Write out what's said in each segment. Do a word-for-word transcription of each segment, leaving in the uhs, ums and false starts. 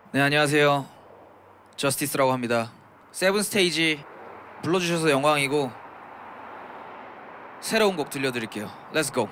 네, 안녕하세요. 저스티스라고 합니다. 세븐 스테이지 불러주셔서 영광이고 새로운 곡 들려드릴게요. Let's go.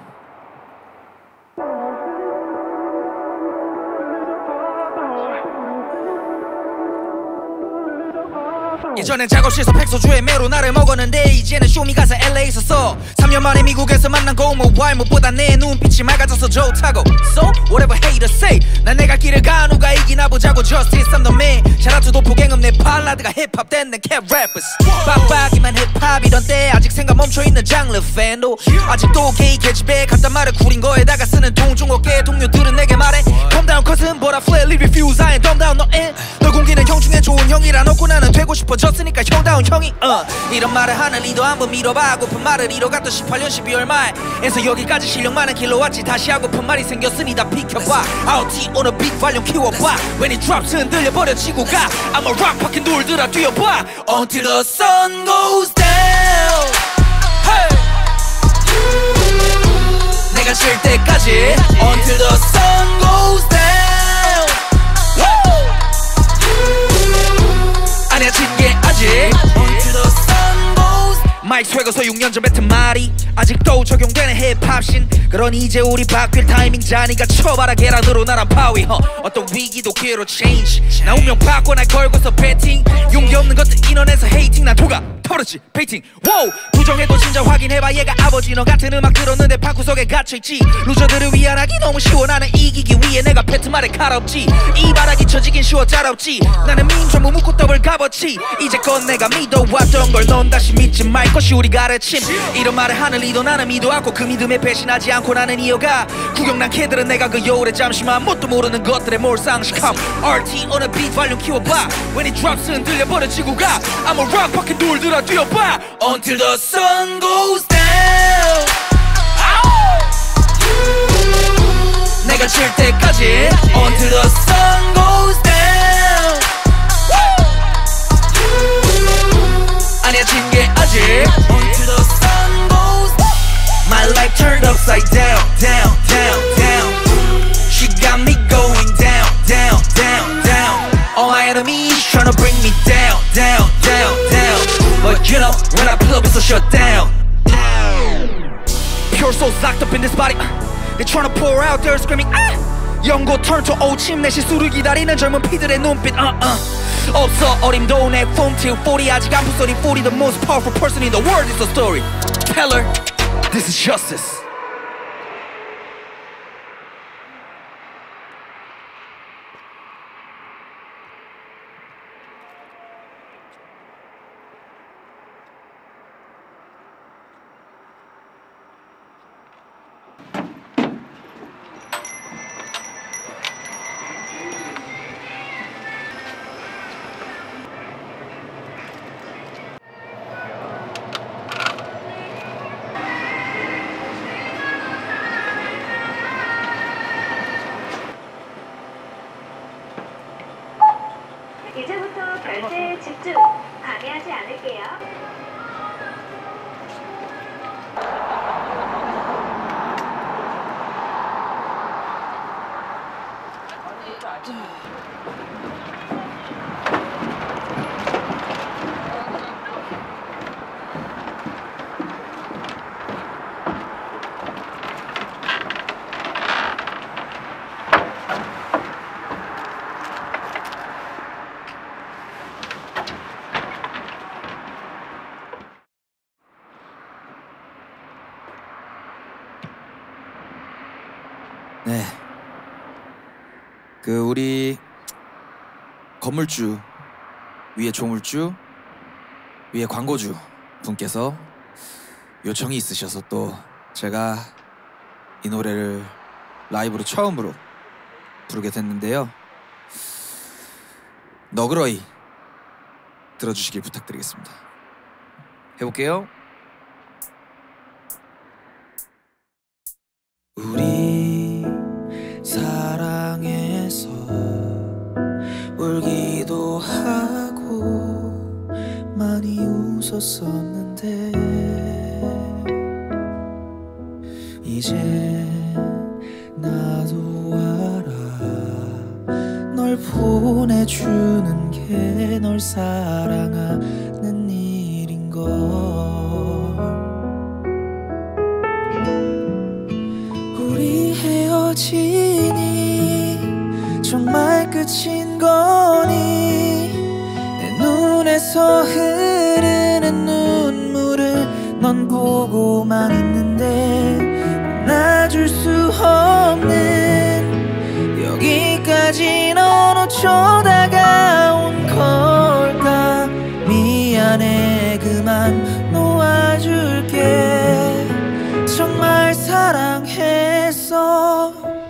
예전엔 작업실에서 팩소주에 매로 나를 먹었는데 이제는 쇼미 가서 엘에이 있었어. 삼 년 만에 미국에서 만난 고모 왈무보다 내 눈빛이 맑아져서 좋다고. So whatever haters say 난 내가 길을 가 누가 이기나 보자고. Justice I'm the man. 샤라투 도포갱음 내 발라드가 힙합 된 내 cat rappers. 빡빡이만 힙합이던 때 아직 생각 멈춰있는 장르 팬도 아직도 게이 계집애 갖다 말을 구린 거에다가 쓰는 동중어깨 동료들은 내게 말해 Calm down cousin but I flatly refuse I ain't dumb down 너앤 널 공기는 형 중에 좋은 형이라 놓고 나는 되고 싶어 졌으니까 형다운 형이 uh. 이런 말을 하는 리도 한번 밀어봐. 하고픈 말을 이뤄갔던 십팔 년 십이월 말에서 여기까지 실력 많은 길로 왔지. 다시 하고픈 말이 생겼으니 다 비켜봐. 아웃티 on a beat 발령 키워봐. When it drops 흔들려버려 지구가 I'm a rock 밖에 놀들아 뛰어봐. Until the sun goes down hey. 내가 질 때까지 Until the sun goes down Woo. 아니야 진 게 아직 Until the sun goes 마이크 swag어서 육 년 전 뱉은 말이 아직도 적용되는 힙합신. 그러니 이제 우리 바뀔 타이밍 자니가 쳐봐라 계란으로 나란 바위 huh. 어떤 위기도 기회로 change. 나 운명 바꿔 날 걸고서 배팅. 용기 없는 것들 인원에서 헤이팅. 난 도가 터르지 베이팅. wow. 부정해도 진짜 확인해봐. 얘가 아버지 너 같은 음악 들었는데 방구석에 갇혀있지. 루저들을 위안하기 너무 쉬워. 나는 이기기 위해 내가 뱉은 말에 칼없지. 이 바라기 쳐지긴 쉬워 짤없지. 나는 민 전부 묻고 더블 값어치. 이제껏 내가 믿어왔던 걸 넌 다시 믿지 말 것이 우리 가르침. 이런 말을 하는 리더 나는 믿어왔고 그 믿음에 배신하지 않고 나는 이어가. 구경난 걔들은 내가 그 여울에 잠시만 뭣도 모르는 것들의 몰상식함. 알티 on a beat 발령 키워봐. When it drops 흔들려버려 지구가 I'm a rock 밖에 놀들아 뛰어봐. Until the sun goes down 내가 질 때까지 Until the sun goes down 아니야 진 게 아직 Until the sun goes My life turned upside down down down down She got me going down down down down All my enemies tryna bring me down down down down But you know when I pull up it's a shutdown Pure souls locked up in this body They tryna pour out they're screaming ah 영고 turn to old 침 내 실수를 기다리는 젊은 피들의 눈빛 uh uh 없어 어림도 내 폼 till forty 아직 안 부서리 forty The most powerful person in the world is a story Tell her this is justice 이제부터 별세에 집중! 방해하지 않을게요. 네, 그 우리 건물주 위에 조물주 위에 광고주 분께서 요청이 있으셔서 또 제가 이 노래를 라이브로 처음으로 부르게 됐는데요. 너그러이 들어주시길 부탁드리겠습니다. 해볼게요. 우리 사랑해서 울기도 하고 많이 웃었었는데 이제 나도 알아 널 널 보내주는 게 널 사랑하는 일인걸. 우리 헤어지니 정말 끝인 거니. 내 눈에서 흐르는 눈물을 넌 보고만 있는데 놔줄 수 없는 여기까지 넌 어쩌다 가온 걸까. 미안해 그만 놓아줄게. 정말 사랑했어.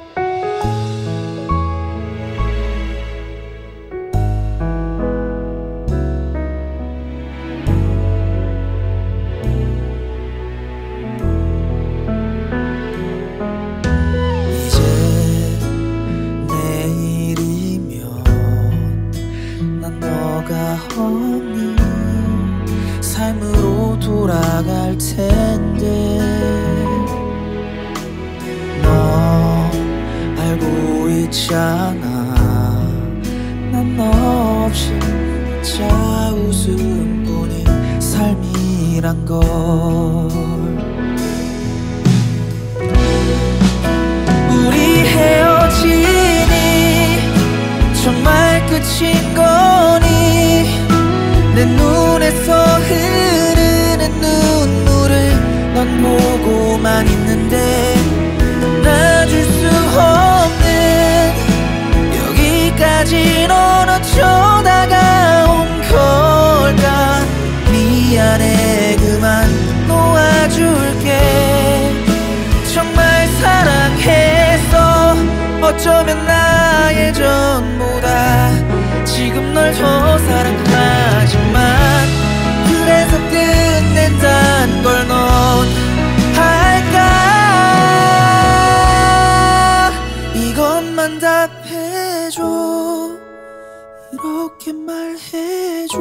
없니 삶으로 돌아갈 텐데. 너 알고 있잖아 난 너 없이 진짜 웃음뿐인 삶이란 걸. 우리 헤어지니 정말 끝인 거니. 내 눈에서 흐르는 눈물을 넌 보고만 있는데 놔줄 수 없는 여기까지 넌 어쩌다가 온 걸까. 미안해 그만 놓아줄게. 정말 사랑했어. 어쩌면 나의 전부다. 지금 널 더 사랑하지만 그래서 끝낸단 걸 넌 알까. 이것만 답해줘. 이렇게 말해줘.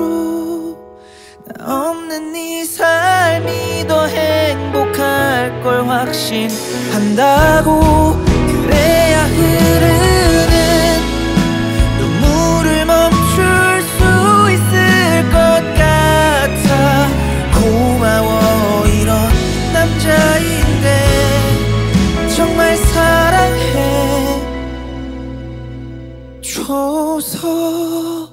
나 없는 이 삶이 더 행복할 걸 확신한다고. 그래야 흐르는 눈물을 멈출 수 있을 것 같아. 고마워 이런 남자인데 정말 사랑해 줘서.